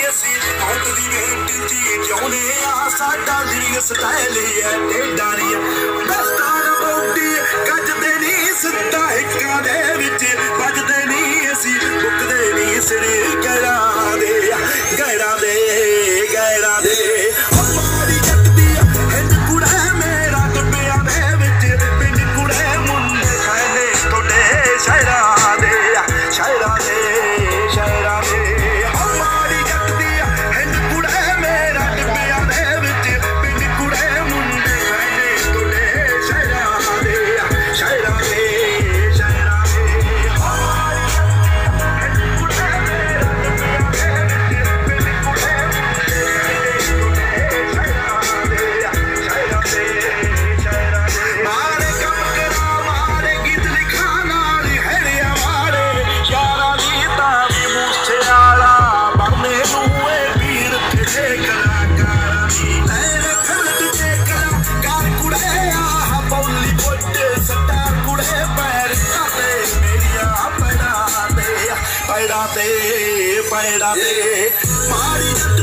ਅਸੀਂ ਮੌਤ ਦੀ ਵੇਟ ਜੀ ਜਿਉਨੇ ਆ ਸਾਡਾ ਲਿਰਿਕ ਸਟਾਈਲ ਹੀ ਹੈ ਟੇਡਾ ਨਹੀਂ ਦਸਤਾਰ ਬੌਡੀ ਗੱਜਦੇ ਨਹੀਂ ਸਿੱਧਾ ਹਿੱਕਾਂ ਦੇ ਵਿੱਚ ਵੱਜਦੇ ਨਹੀਂ ਅਸੀਂ ਮੁੱਕਦੇ ਨਹੀਂ ਸਿਰ ਗੈਰਾਂ ਦੇ ਗੈਰਾਂ ਦੇ ਗੈਰਾਂ ਦੇ ਹਮਾਰੀ ਜੱਟ ਦੀ ਹਿੰਦ ਕੁੜਾ ਮੇਰਾ ਟੱਪਿਆਂ ਦੇ ਵਿੱਚ ਪਿੰਡ ਕੁੜੇ ਮੁੰਡੇ ਕਹਿੰਦੇ ਤੁਹਾਡੇ ਸ਼ਾਇਰਾਂ ਦੇ ਸ਼ਾਇਰਾਂ ਦੇ ਸ਼ਾਇਰਾਂ ਦੇ ਹਮਾਰੀ ਜੱਟ ਦੀ ਹਿੰਦ ਕੁੜਾ ਮੇਰਾ ਟੱਪਿਆਂ ਦੇ ਵਿੱਚ ਪਿੰਡ ਕੁੜੇ ਮੁੰਡੇ ਕਹਿੰਦੇ ਤੁਹਾਡੇ ਸ਼ਾਇਰਾਂ ਦੇ ਸ਼ਾਇਰਾਂ ਦੇ ਸ਼ਾਇਰਾਂ ਦੇ ਹਮਾਰੀ ਹਿੰਦ ਕੁੜਾ ਮੇਰਾ ਟੱਪਿਆਂ ਦੇ ਵਿੱਚ ਪਿੰਡ ਕੁੜੇ ਮੁੰਡੇ ਕਹਿੰਦੇ ਸ਼ਾਇਰਾਂ ਦੇ ਸ਼ਾਇਰਾਂ ਦੇ ਸ਼ਾਇਰਾਂ ਦੇ ਮਾਰੇ ਕੰਮ ਕਰਾ ਮਾਰੇ ਗੀਤ ਲਿਖਾਂ ਨਾਲ ਹੈੜਿਆ ਮਾਰੇ ਯਾਰਾਂ ਦੀ ਤਾਂ ਵੀ ਮੂਸੇ ਵਾਲਾ ਬਣਨੇ ਨੂੰ ਇਹ ਵੀਰ ਤੇ ਕਲਾਕਾਰਾਂ ਦੀ ਤੇਰੇ ਖੜਕ ਤੇ ਕਲਾਕਾਰ ਕੁੜੇ ਆ ਬੋਲੀ ਬੋਟੇ ਸਟਾਰ ਕੁੜੇ ਪੈਰ ਕਾਤੇ ਮੇਰੀਆਂ ਪੈੜਾਂ ਤੇ ਪੈੜਾਂ ਤੇ ਪੈੜਾਂ ਤੇ ਮਾਰੀ